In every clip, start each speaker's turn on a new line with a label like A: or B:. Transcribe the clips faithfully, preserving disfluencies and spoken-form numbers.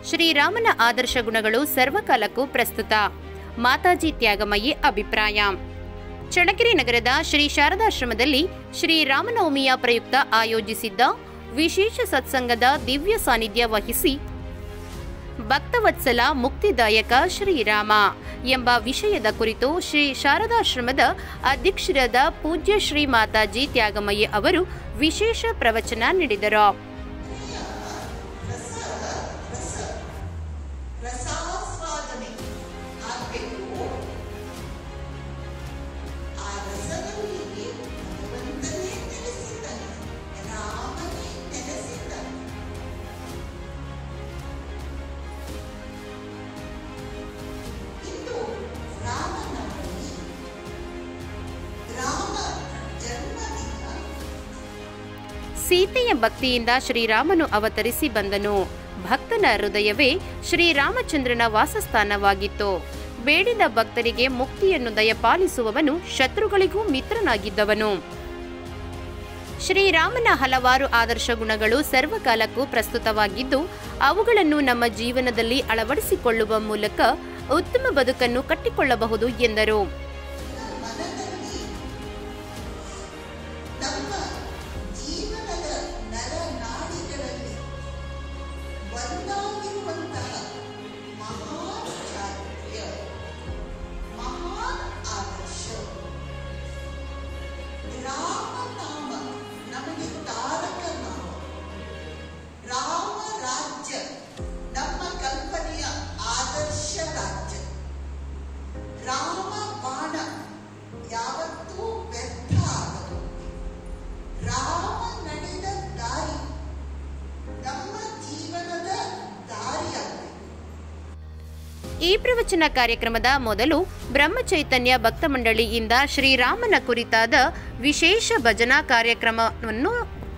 A: ಶ್ರೀರಾಮನ ಆದರ್ಶ ಗುಣಗಳು ಸರ್ವಕಾಲಕ್ಕೂ ಪ್ರಸ್ತುತ. ಮಾತಾಜಿ ತ್ಯಾಗಮಯಿ ಅಭಿಪ್ರಾಯ. ಚಳ್ಳಕೆರೆ ನಗರದ ಶ್ರೀ ಶಾರದಾಶ್ರಮದಲ್ಲಿ ಶ್ರೀರಾಮನವಮಿಯ ಪ್ರಯುಕ್ತ ಆಯೋಜಿಸಿದ್ದ ವಿಶೇಷ ಸತ್ಸಂಗದ ದಿವ್ಯ ಸಾನ್ನಿಧ್ಯ ವಹಿಸಿ ಭಕ್ತವತ್ಸಲ ಮುಕ್ತಿದಾಯಕ ಶ್ರೀರಾಮ ಎಂಬ ವಿಷಯದ ಕುರಿತು ಶ್ರೀ ಶಾರದಾಶ್ರಮದ ಅಧ್ಯಕ್ಷರಾದ ಪೂಜ್ಯ ಶ್ರೀ ಮಾತಾಜಿ ತ್ಯಾಗಮಯಿ ಅವರು ವಿಶೇಷ ಪ್ರವಚನ ನೀಡಿದರು. ಸೀತೆಯ ಭಕ್ತಿಯಿಂದ ಶ್ರೀರಾಮನು ಅವತರಿಸಿ ಬಂದನು. ಭಕ್ತನ ಹೃದಯವೇ ಶ್ರೀರಾಮಚಂದ್ರನ ವಾಸಸ್ಥಾನವಾಗಿತ್ತು. ಬೇಡಿದ ಭಕ್ತರಿಗೆ ಮುಕ್ತಿಯನ್ನು ದಯಪಾಲಿಸುವವನು, ಶತ್ರುಗಳಿಗೂ ಮಿತ್ರನಾಗಿದ್ದವನು. ಶ್ರೀರಾಮನ ಹಲವಾರು ಆದರ್ಶ ಗುಣಗಳು ಸರ್ವಕಾಲಕ್ಕೂ ಪ್ರಸ್ತುತವಾಗಿದ್ದು, ಅವುಗಳನ್ನು ನಮ್ಮ ಜೀವನದಲ್ಲಿ ಅಳವಡಿಸಿಕೊಳ್ಳುವ ಮೂಲಕ ಉತ್ತಮ ಬದುಕನ್ನು ಕಟ್ಟಿಕೊಳ್ಳಬಹುದು ಎಂದರು. ಈ ಪ್ರವಚನ ಕಾರ್ಯಕ್ರಮದ ಮೊದಲು ಬ್ರಹ್ಮಚೈತನ್ಯ ಭಕ್ತ ಮಂಡಳಿಯಿಂದ ಶ್ರೀರಾಮನ ಕುರಿತಾದ ವಿಶೇಷ ಭಜನಾ ಕಾರ್ಯಕ್ರಮವನ್ನು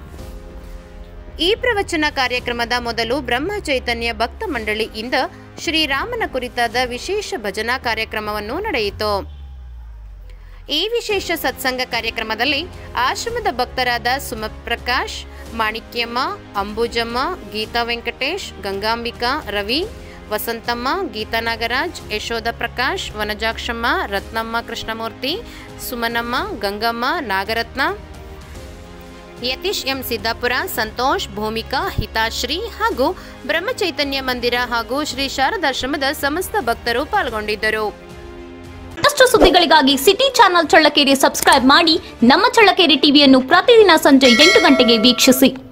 A: ಈ ಪ್ರವಚನ ಕಾರ್ಯಕ್ರಮದ ಮೊದಲು ಬ್ರಹ್ಮಚೈತನ್ಯ ಭಕ್ತ ಮಂಡಳಿಯಿಂದ ಶ್ರೀರಾಮನ ಕುರಿತಾದ ವಿಶೇಷ ಭಜನಾ ಕಾರ್ಯಕ್ರಮವನ್ನು ನಡೆಯಿತು. ಈ ವಿಶೇಷ ಸತ್ಸಂಗ ಕಾರ್ಯಕ್ರಮದಲ್ಲಿ ಆಶ್ರಮದ ಭಕ್ತರಾದ ಸುಮಪ್ರಕಾಶ್, ಮಾಣಿಕ್ಯಮ್ಮ, ಅಂಬುಜಮ್ಮ, ಗೀತಾ ವೆಂಕಟೇಶ್, ಗಂಗಾಂಬಿಕಾ, ರವಿ, ವಸಂತಮ್ಮ, ಗೀತಾ ನಾಗರಾಜ್, ಯಶೋಧ ಪ್ರಕಾಶ್, ವನಜಾಕ್ಷಮ್ಮ, ರತ್ನಮ್ಮ ಕೃಷ್ಣಮೂರ್ತಿ, ಸುಮನಮ್ಮ, ಗಂಗಮ್ಮ, ನಾಗರತ್ನ, ಯತೀಶ್ ಎಂ ಸಿದ್ದಾಪುರ, ಸಂತೋಷ್, ಭೂಮಿಕಾ, ಹಿತಾಶ್ರೀ ಹಾಗೂ ಬ್ರಹ್ಮಚೈತನ್ಯ ಮಂದಿರ ಹಾಗೂ ಶ್ರೀ ಶಾರದಾಶ್ರಮದ ಸಮಸ್ತ ಭಕ್ತರು ಪಾಲ್ಗೊಂಡಿದ್ದರು.
B: ಮತ್ತಷ್ಟು ಸುದ್ದಿಗಳಿಗಾಗಿ ಸಿಟಿ ಚಾನೆಲ್ ಚಳ್ಳಕೆರೆ ಸಬ್ಸ್ಕ್ರೈಬ್ ಮಾಡಿ. ನಮ್ಮ ಚಳ್ಳಕೆರೆ ಟಿವಿಯನ್ನು ಪ್ರತಿದಿನ ಸಂಜೆ ಎಂಟು ಗಂಟೆಗೆ ವೀಕ್ಷಿಸಿ.